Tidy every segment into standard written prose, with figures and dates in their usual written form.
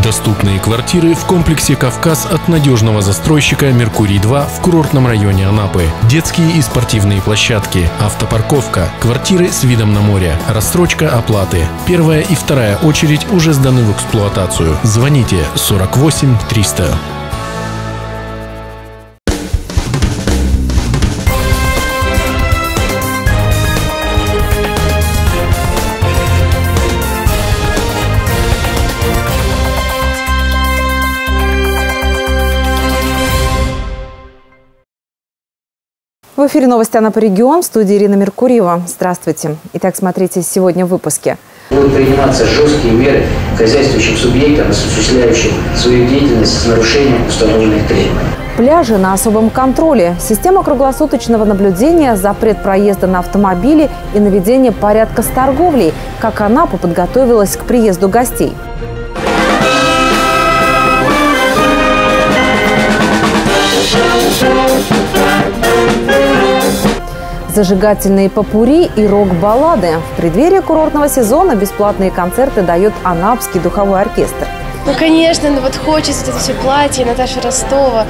Доступные квартиры в комплексе «Кавказ» от надежного застройщика «Меркурий-2» в курортном районе Анапы. Детские и спортивные площадки, автопарковка, квартиры с видом на море, рассрочка оплаты. Первая и вторая очередь уже сданы в эксплуатацию. Звоните 48 300. В эфире новости Анапа регион, в студии Ирина Меркурьева. Здравствуйте. Итак, смотрите сегодня в выпуске. Будут приниматься жесткие меры хозяйствующим субъектам, осуществляющим свою деятельность с нарушением установленных требований. Пляжи на особом контроле, система круглосуточного наблюдения, запрет проезда на автомобиле и наведение порядка с торговлей. Как Анапа подготовилась к приезду гостей. Зажигательные попурри и рок-баллады. В преддверии курортного сезона бесплатные концерты дает Анапский духовой оркестр. Ну, конечно, вот хочется это все платье Наташи Ростова.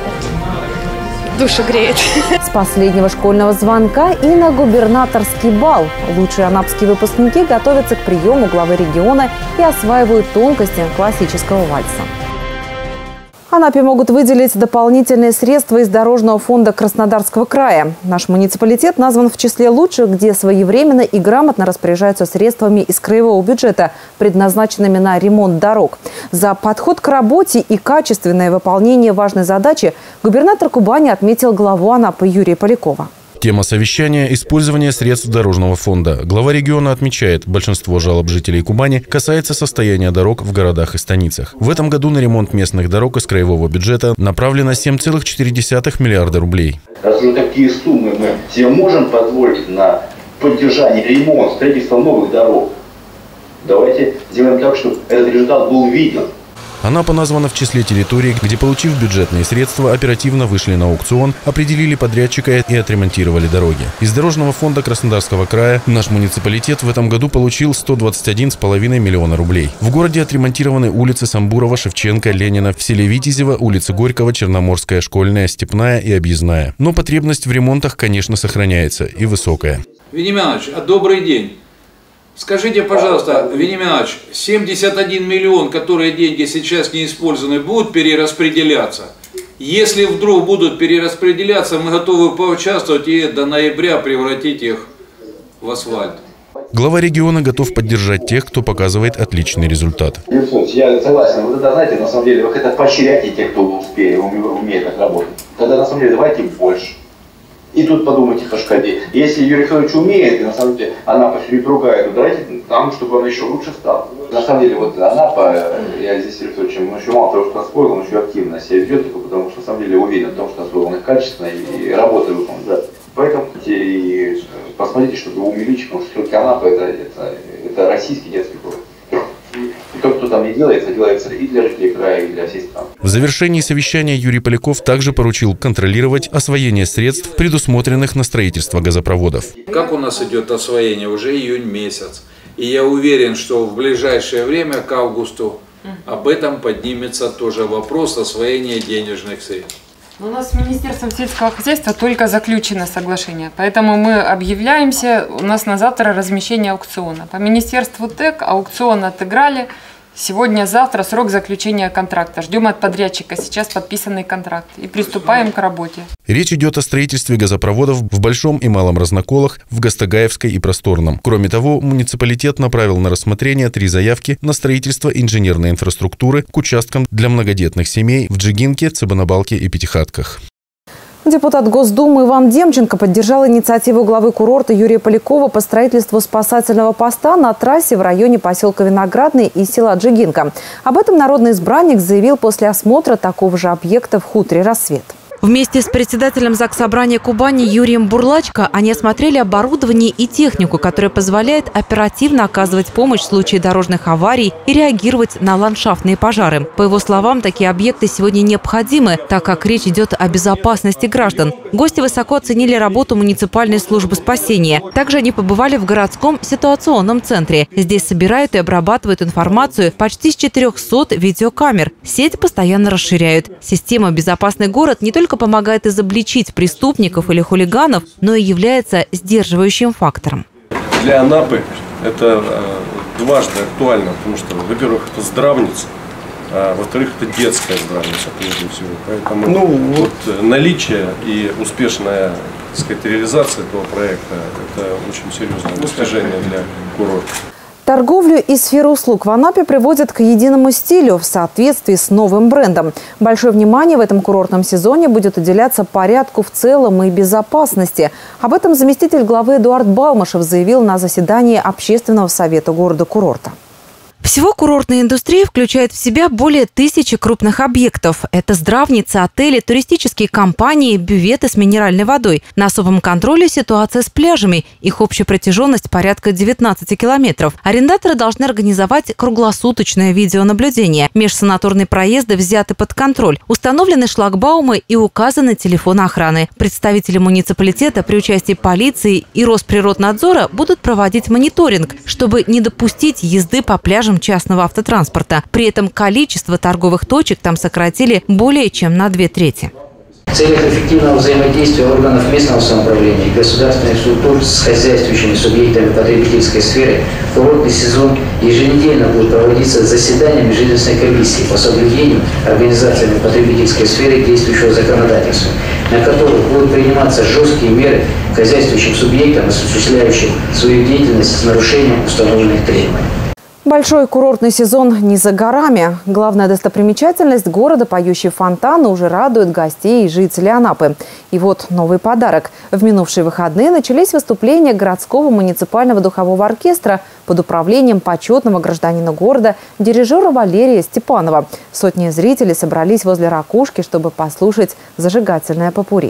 Душу греет. С последнего школьного звонка и на губернаторский бал. Лучшие анапские выпускники готовятся к приему главы региона и осваивают тонкости классического вальса. Анапе могут выделить дополнительные средства из Дорожного фонда Краснодарского края. Наш муниципалитет назван в числе лучших, где своевременно и грамотно распоряжаются средствами из краевого бюджета, предназначенными на ремонт дорог. За подход к работе и качественное выполнение важной задачи губернатор Кубани отметил главу Анапы Юрия Полякова. Тема совещания – использование средств Дорожного фонда. Глава региона отмечает, большинство жалоб жителей Кубани касается состояния дорог в городах и станицах. В этом году на ремонт местных дорог из краевого бюджета направлено 7,4 миллиарда рублей. Раз уже такие суммы мы себе можем позволить на поддержание, ремонт, строительство новых дорог, давайте сделаем так, чтобы этот результат был виден. Анапа названа в числе территорий, где, получив бюджетные средства, оперативно вышли на аукцион, определили подрядчика и отремонтировали дороги. Из Дорожного фонда Краснодарского края наш муниципалитет в этом году получил 121,5 миллиона рублей. В городе отремонтированы улицы Самбурова, Шевченко, Ленина, в селе Витязево, улицы Горького, Черноморская, Школьная, Степная и Объездная. Но потребность в ремонтах, конечно, сохраняется и высокая. Вениаминович, добрый день. Скажите, пожалуйста, Вениаминович, 71 миллион, которые деньги сейчас не использованы, будут перераспределяться? Если вдруг будут перераспределяться, мы готовы поучаствовать и до ноября превратить их в асфальт. Глава региона готов поддержать тех, кто показывает отличный результат. Я согласен. Вот это, знаете, на самом деле, вот это поощряйте тех, кто успеет, умеет так работать. Тогда, на самом деле, давайте больше. И тут подумайте по шкале. Если Юрий Федорович умеет, и на самом деле Анапа чуть другая, то давайте там, чтобы он еще лучше стал. На самом деле, вот Анапа, я здесь Юрий Федорович, он еще мало того, что освоил, он еще активно себя ведет, потому что на самом деле уверен в том, что освоил он их качественно и работает выполнит. Да. Поэтому и посмотрите, чтобы его увеличить, потому что все-таки Анапа это российский детский город. И то, кто там не делается, делается и для жителей края, и для всей страны. В завершении совещания Юрий Поляков также поручил контролировать освоение средств, предусмотренных на строительство газопроводов. Как у нас идет освоение? Уже июнь месяц. И я уверен, что в ближайшее время, к августу, об этом поднимется тоже вопрос освоения денежных средств. У нас с Министерством сельского хозяйства только заключено соглашение, поэтому мы объявляемся, у нас на завтра размещение аукциона. По Министерству ТЭК аукцион отыграли, сегодня-завтра срок заключения контракта. Ждем от подрядчика сейчас подписанный контракт и приступаем к работе. Речь идет о строительстве газопроводов в Большом и Малом Разноколах, в Гастагаевской и Просторном. Кроме того, муниципалитет направил на рассмотрение 3 заявки на строительство инженерной инфраструктуры к участкам для многодетных семей в Джигинке, Цыбанабалке и Пятихатках. Депутат Госдумы Иван Демченко поддержал инициативу главы курорта Юрия Полякова по строительству спасательного поста на трассе в районе поселка Виноградный и села Джигинка. Об этом народный избранник заявил после осмотра такого же объекта в хуторе «Рассвет». Вместе с председателем Заксобрания Кубани Юрием Бурлачко они осмотрели оборудование и технику, которая позволяет оперативно оказывать помощь в случае дорожных аварий и реагировать на ландшафтные пожары. По его словам, такие объекты сегодня необходимы, так как речь идет о безопасности граждан. Гости высоко оценили работу муниципальной службы спасения. Также они побывали в городском ситуационном центре. Здесь собирают и обрабатывают информацию почти с 400 видеокамер. Сеть постоянно расширяют. Система «Безопасный город» не только помогает изобличить преступников или хулиганов, но и является сдерживающим фактором. Для Анапы это дважды актуально, потому что, во-первых, это здравница, а во-вторых, это детская здравница, прежде всего. Поэтому наличие и успешная, так сказать, реализация этого проекта – это очень серьезное достижение для курорта. Торговлю и сферу услуг в Анапе приводят к единому стилю в соответствии с новым брендом. Большое внимание в этом курортном сезоне будет уделяться порядку в целом и безопасности. Об этом заместитель главы Эдуард Балмашев заявил на заседании Общественного совета города-курорта. Всего курортная индустрия включает в себя более 1000 крупных объектов. Это здравницы, отели, туристические компании, бюветы с минеральной водой. На особом контроле ситуация с пляжами. Их общая протяженность порядка 19 километров. Арендаторы должны организовать круглосуточное видеонаблюдение. Межсанаторные проезды взяты под контроль. Установлены шлагбаумы и указаны телефоны охраны. Представители муниципалитета при участии полиции и Росприроднадзора будут проводить мониторинг, чтобы не допустить езды по пляжам частного автотранспорта. При этом количество торговых точек там сократили более чем на 2/3. В целях эффективного взаимодействия органов местного самоуправления и государственных структур с хозяйствующими субъектами потребительской сферы в курортный сезон еженедельно будут проводиться заседания межведомственной комиссии по соблюдению организациями потребительской сферы действующего законодательства, на которых будут приниматься жесткие меры к хозяйствующим субъектам, осуществляющим свою деятельность с нарушением установленных требований. Большой курортный сезон не за горами. Главная достопримечательность города, поющие фонтаны, уже радует гостей и жителей Анапы. И вот новый подарок. В минувшие выходные начались выступления городского муниципального духового оркестра под управлением почетного гражданина города, дирижера Валерия Степанова. Сотни зрителей собрались возле ракушки, чтобы послушать зажигательное попурри.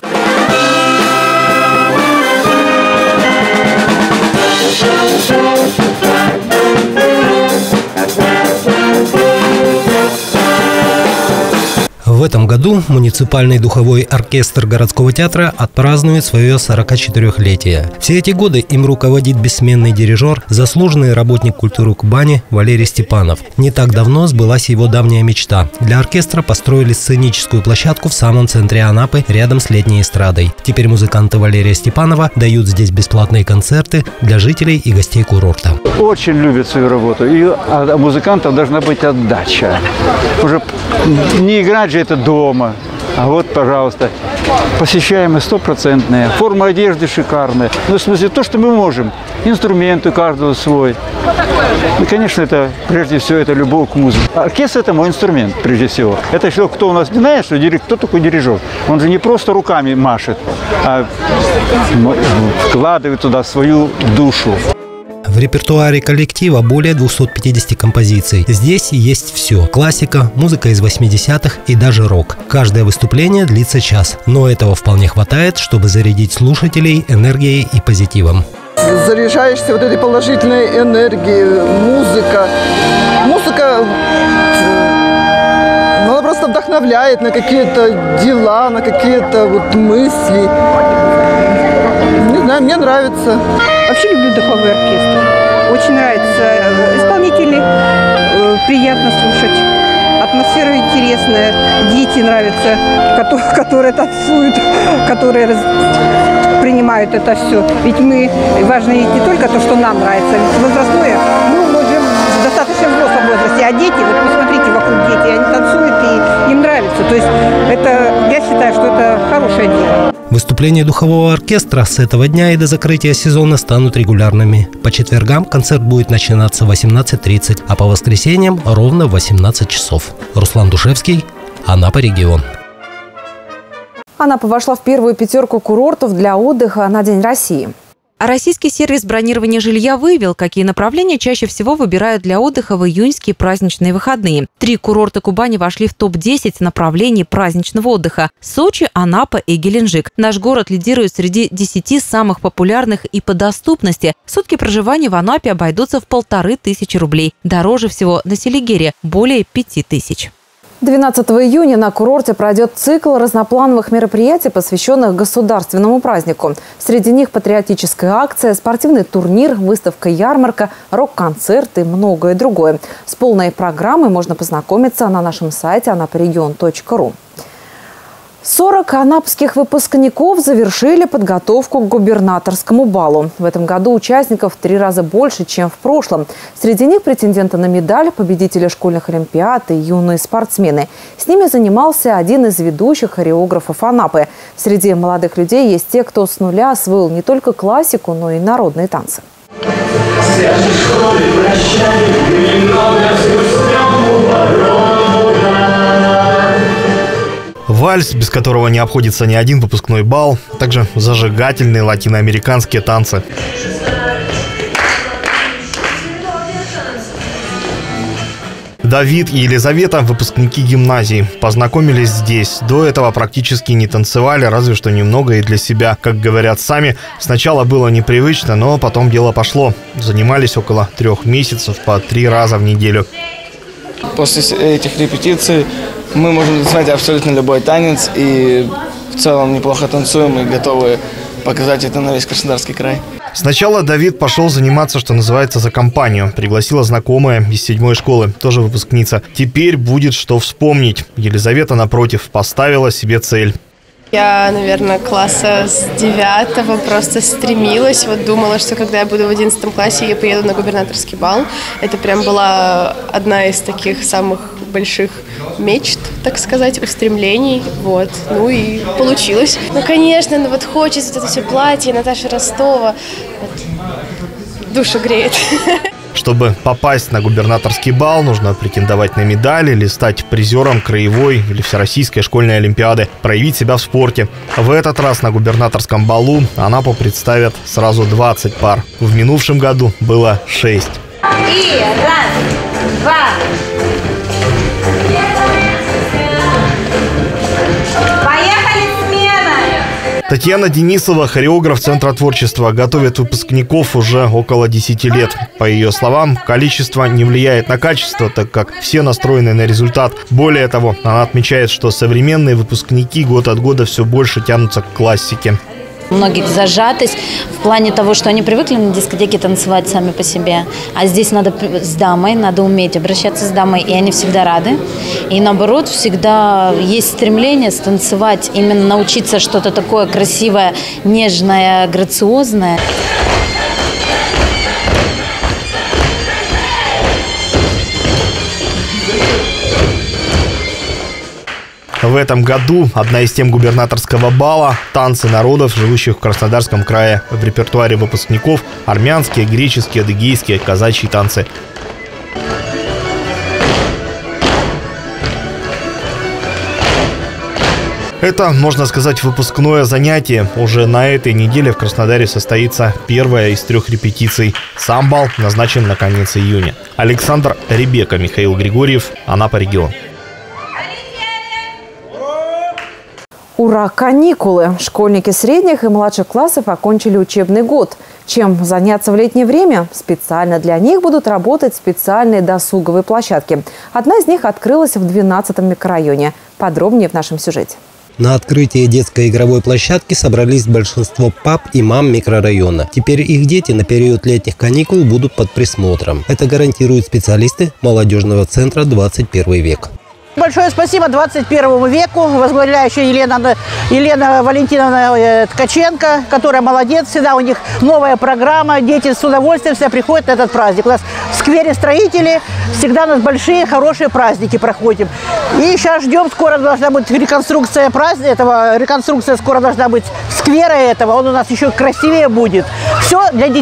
В этом году муниципальный духовой оркестр городского театра отпразднует свое 44-летие. Все эти годы им руководит бессменный дирижер, заслуженный работник культуры Кубани Валерий Степанов. Не так давно сбылась его давняя мечта. Для оркестра построили сценическую площадку в самом центре Анапы, рядом с летней эстрадой. Теперь музыканты Валерия Степанова дают здесь бесплатные концерты для жителей и гостей курорта. Очень любят свою работу, и у музыкантов должна быть отдача. Уже не играть же это дома. А вот, пожалуйста, посещаемость 100%, форма одежды шикарная. Ну, в смысле, то, что мы можем. Инструменты каждого свой. И, конечно, это, прежде всего, это любовь к музыке. Оркестр – это мой инструмент, прежде всего. Это что, кто у нас не знает, что кто такой дирижер? Он же не просто руками машет, а вкладывает туда свою душу. В репертуаре коллектива более 250 композиций. Здесь есть все. Классика, музыка из 80-х и даже рок. Каждое выступление длится час. Но этого вполне хватает, чтобы зарядить слушателей энергией и позитивом. Заряжаешься вот этой положительной энергией. Музыка, она просто вдохновляет на какие-то дела, на какие-то вот мысли. Не знаю, мне нравится. Вообще люблю духовой оркестр. Очень нравится. Исполнители приятно слушать. Атмосфера интересная. Дети нравятся, которые танцуют, которые принимают это все. Ведь важно ведь не только то, что нам нравится. Ведь возрастное, мы уже в достаточно взрослом возрасте, а дети, вот посмотрите, вокруг дети, они танцуют и им нравится. То есть я считаю, что это хорошее дело. Выступления духового оркестра с этого дня и до закрытия сезона станут регулярными. По четвергам концерт будет начинаться в 18:30, а по воскресеньям ровно в 18 часов. Руслан Душевский, Анапа регион. Анапа вошла в первую пятерку курортов для отдыха на День России. А российский сервис бронирования жилья выявил, какие направления чаще всего выбирают для отдыха в июньские праздничные выходные. 3 курорта Кубани вошли в топ-10 направлений праздничного отдыха – Сочи, Анапа и Геленджик. Наш город лидирует среди 10 самых популярных и по доступности. Сутки проживания в Анапе обойдутся в 1500 рублей. Дороже всего на Селигере – более 5000. 12 июня на курорте пройдет цикл разноплановых мероприятий, посвященных государственному празднику. Среди них патриотическая акция, спортивный турнир, выставка-ярмарка, рок-концерт и многое другое. С полной программой можно познакомиться на нашем сайте anaporegion.ru. 40 анапских выпускников завершили подготовку к губернаторскому балу. В этом году участников в 3 раза больше, чем в прошлом. Среди них претенденты на медаль, победители школьных олимпиад и юные спортсмены. С ними занимался один из ведущих хореографов Анапы. Среди молодых людей есть те, кто с нуля освоил не только классику, но и народные танцы. Вальс, без которого не обходится ни один выпускной бал, а также зажигательные латиноамериканские танцы. Давид и Елизавета, выпускники гимназии, познакомились здесь. До этого практически не танцевали, разве что немного и для себя. Как говорят сами, сначала было непривычно, но потом дело пошло. Занимались около 3 месяцев по 3 раза в неделю. После этих репетиций мы можем танцевать абсолютно любой танец и в целом неплохо танцуем и готовы показать это на весь Краснодарский край. Сначала Давид пошел заниматься, что называется, за компанию. Пригласила знакомая из 7-й школы, тоже выпускница. Теперь будет что вспомнить. Елизавета, напротив, поставила себе цель. Я, наверное, класса с 9 просто стремилась. Вот думала, что когда я буду в 11 классе, я поеду на губернаторский бал. Это прям была одна из таких самых больших мечт, так сказать, устремлений. Вот. Ну и получилось. Ну, конечно, вот хочется вот это все платье Наташи Ростова. Вот. Душу греет. Чтобы попасть на губернаторский бал, нужно претендовать на медаль или стать призером краевой или всероссийской школьной олимпиады, проявить себя в спорте. В этот раз на губернаторском балу Анапу представят сразу 20 пар. В минувшем году было 6. И 1, 2. Татьяна Денисова, хореограф Центра творчества, готовит выпускников уже около 10 лет. По ее словам, количество не влияет на качество, так как все настроены на результат. Более того, она отмечает, что современные выпускники год от года все больше тянутся к классике. У многих зажатость в плане того, что они привыкли на дискотеке танцевать сами по себе. А здесь надо с дамой, надо уметь обращаться с дамой, и они всегда рады. И наоборот, всегда есть стремление станцевать, именно научиться что-то такое красивое, нежное, грациозное. В этом году одна из тем губернаторского бала – танцы народов, живущих в Краснодарском крае. В репертуаре выпускников – армянские, греческие, адыгейские, казачьи танцы. Это, можно сказать, выпускное занятие. Уже на этой неделе в Краснодаре состоится первая из 3 репетиций. Сам бал назначен на конец июня. Александр Ребека, Михаил Григорьев, Анапа регион. Ура, каникулы! Школьники средних и младших классов окончили учебный год. Чем заняться в летнее время? Специально для них будут работать специальные досуговые площадки. Одна из них открылась в 12-м микрорайоне. Подробнее в нашем сюжете. На открытии детской игровой площадки собрались большинство пап и мам микрорайона. Теперь их дети на период летних каникул будут под присмотром. Это гарантируют специалисты молодежного центра «21 век». Большое спасибо 21 веку, возглавляющая Елена Валентиновна Ткаченко, которая молодец. Всегда у них новая программа, дети с удовольствием всегда приходят на этот праздник. У нас в сквере строители, всегда у нас большие, хорошие праздники проходим. И сейчас ждем, скоро должна быть реконструкция праздника, реконструкция скоро должна быть сквера этого, он у нас еще красивее будет. Все для детей.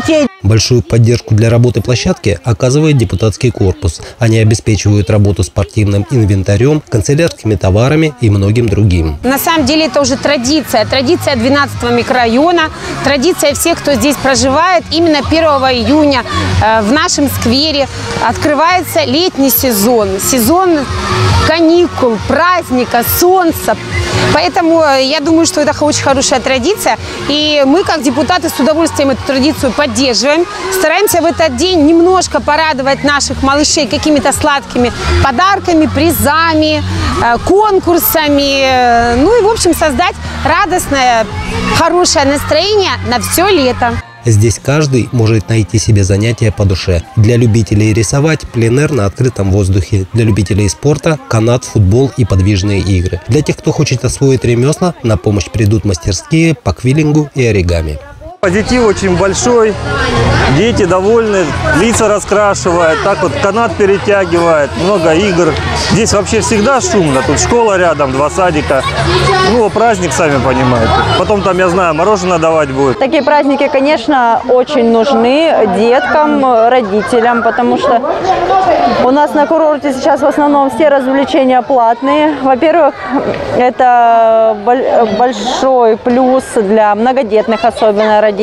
Большую поддержку для работы площадки оказывает депутатский корпус. Они обеспечивают работу спортивным инвентарем, канцелярскими товарами и многим другим. На самом деле это уже традиция 12-го микрорайона, традиция всех, кто здесь проживает. Именно 1 июня в нашем сквере открывается летний сезон, сезон каникул, праздника, солнца. Поэтому я думаю, что это очень хорошая традиция. И мы, как депутаты, с удовольствием эту традицию поддерживаем. Стараемся в этот день немножко порадовать наших малышей какими-то сладкими подарками, призами, конкурсами. Ну и, в общем, создать радостное, хорошее настроение на все лето. Здесь каждый может найти себе занятие по душе. Для любителей рисовать – пленэр на открытом воздухе. Для любителей спорта – канат, футбол и подвижные игры. Для тех, кто хочет освоить ремесла, на помощь придут мастерские по квиллингу и оригами. Позитив очень большой, дети довольны, лица раскрашивают, так вот канат перетягивает, много игр. Здесь вообще всегда шумно, тут школа рядом, 2 садика. Ну, праздник, сами понимаете. Потом там, я знаю, мороженое давать будет. Такие праздники, конечно, очень нужны деткам, родителям, потому что у нас на курорте сейчас в основном все развлечения платные. Во-первых, это большой плюс для многодетных, особенно родителей,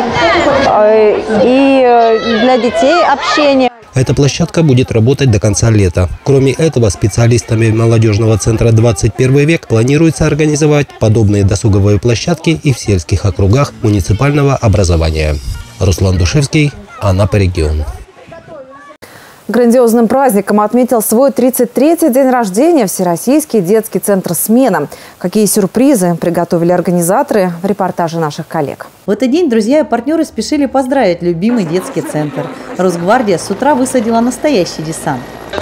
и для детей общение. Эта площадка будет работать до конца лета. Кроме этого, специалистами молодежного центра «21 век» планируется организовать подобные досуговые площадки и в сельских округах муниципального образования. Руслан Душевский, Анапа, регион. Грандиозным праздником отметил свой 33-й день рождения Всероссийский детский центр «Смена». Какие сюрпризы приготовили организаторы в репортаже наших коллег. В этот день друзья и партнеры спешили поздравить любимый детский центр. Росгвардия с утра высадила настоящий десант.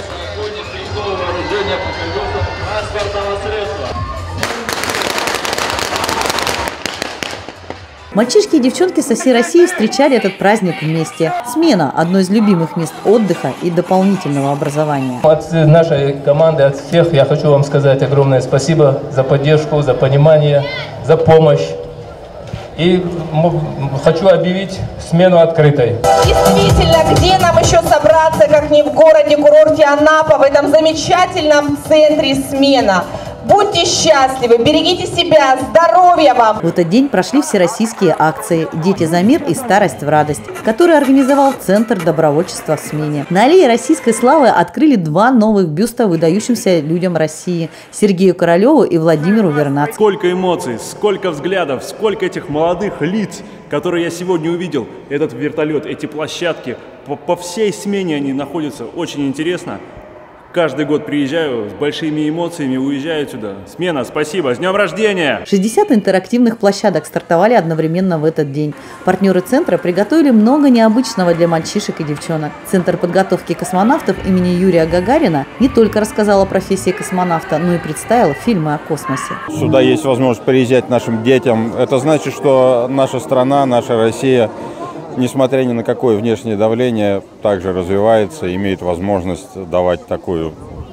Мальчишки и девчонки со всей России встречали этот праздник вместе. «Смена» – одно из любимых мест отдыха и дополнительного образования. От нашей команды, от всех я хочу вам сказать огромное спасибо за поддержку, за понимание, за помощь. И хочу объявить смену открытой. Действительно, где нам еще собраться, как не в городе-курорте Анапа, в этом замечательном центре «Смена». Будьте счастливы, берегите себя, здоровья вам! В этот день прошли всероссийские акции «Дети за мир» и «Старость в радость», которые организовал Центр добровольчества в Смене. На аллее российской славы открыли 2 новых бюста выдающимся людям России – Сергею Королеву и Владимиру Вернадскому. Сколько эмоций, сколько взглядов, сколько этих молодых лиц, которые я сегодня увидел. Этот вертолет, эти площадки, по всей Смене они находятся. Очень интересно. Каждый год приезжаю с большими эмоциями, уезжаю сюда. «Смена», спасибо, с днем рождения! 60 интерактивных площадок стартовали одновременно в этот день. Партнеры центра приготовили много необычного для мальчишек и девчонок. Центр подготовки космонавтов имени Юрия Гагарина не только рассказал о профессии космонавта, но и представил фильмы о космосе. Сюда есть возможность приезжать нашим детям. Это значит, что наша страна, наша Россия, несмотря ни на какое внешнее давление, также развивается, имеет возможность давать такой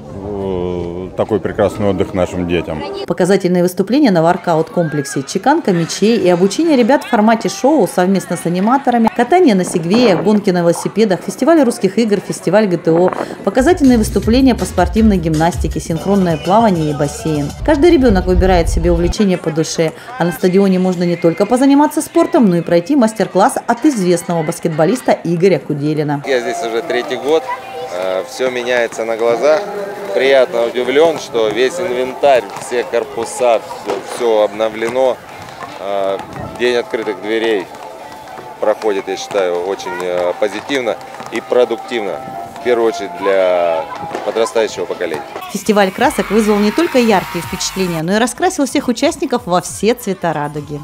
прекрасный отдых нашим детям. Показательные выступления на воркаут-комплексе, чеканка мячей и обучение ребят в формате шоу совместно с аниматорами, катание на сегвеях, гонки на велосипедах, фестиваль русских игр, фестиваль ГТО, показательные выступления по спортивной гимнастике, синхронное плавание и бассейн. Каждый ребенок выбирает себе увлечение по душе, а на стадионе можно не только позаниматься спортом, но и пройти мастер-класс от известного баскетболиста Игоря Куделина. Я здесь уже 3-й год, все меняется на глазах. Приятно удивлен, что весь инвентарь, все корпуса, все обновлено. День открытых дверей проходит, я считаю, очень позитивно и продуктивно. В первую очередь для подрастающего поколения. Фестиваль красок вызвал не только яркие впечатления, но и раскрасил всех участников во все цвета радуги.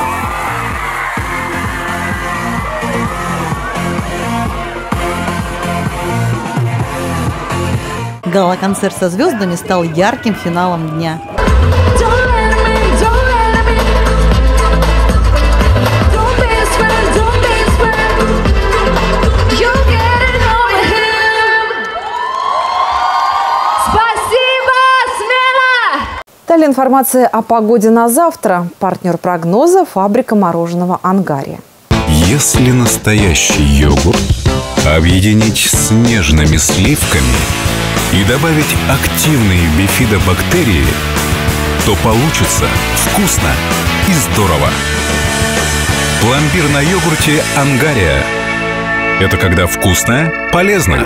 Гала-концерт со звездами стал ярким финалом дня. Далее информация о погоде на завтра. Партнер прогноза – фабрика мороженого «Ангария». Если настоящий йогурт объединить с нежными сливками и добавить активные бифидобактерии, то получится вкусно и здорово. Пломбир на йогурте «Ангария». Это когда вкусно, полезно.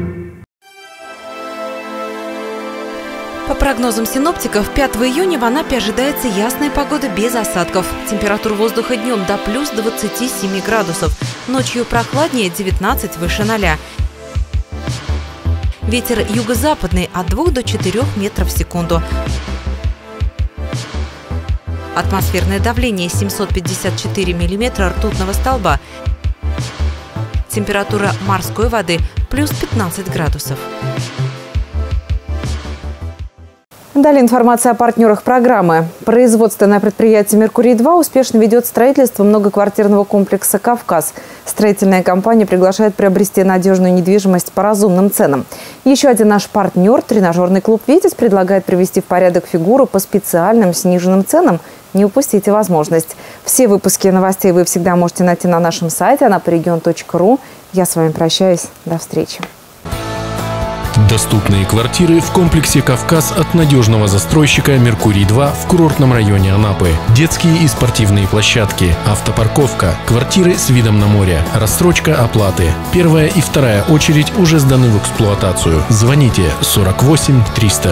По прогнозам синоптиков, 5 июня в Анапе ожидается ясная погода без осадков. Температура воздуха днем до плюс 27 градусов. Ночью прохладнее, 19 выше 0. Ветер юго-западный от 2 до 4 метров в секунду. Атмосферное давление 754 миллиметра ртутного столба. Температура морской воды плюс 15 градусов. Далее информация о партнерах программы. Производственное предприятие «Меркурий-2» успешно ведет строительство многоквартирного комплекса «Кавказ». Строительная компания приглашает приобрести надежную недвижимость по разумным ценам. Еще один наш партнер, тренажерный клуб «Витязь», предлагает привести в порядок фигуру по специальным сниженным ценам. Не упустите возможность. Все выпуски новостей вы всегда можете найти на нашем сайте anaporegion.ru. Я с вами прощаюсь. До встречи. Доступные квартиры в комплексе «Кавказ» от надежного застройщика «Меркурий-2» в курортном районе Анапы. Детские и спортивные площадки, автопарковка, квартиры с видом на море, рассрочка оплаты. Первая и вторая очередь уже сданы в эксплуатацию. Звоните 48 300.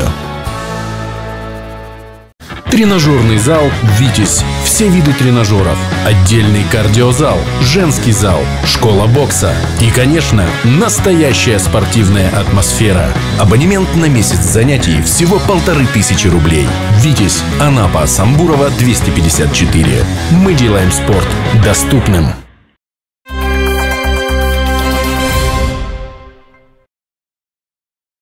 Тренажерный зал «Витязь». Все виды тренажеров. Отдельный кардиозал, женский зал, школа бокса. И, конечно, настоящая спортивная атмосфера. Абонемент на месяц занятий всего 1500 рублей. «Витязь», Анапа, Самбурова, 254. Мы делаем спорт доступным.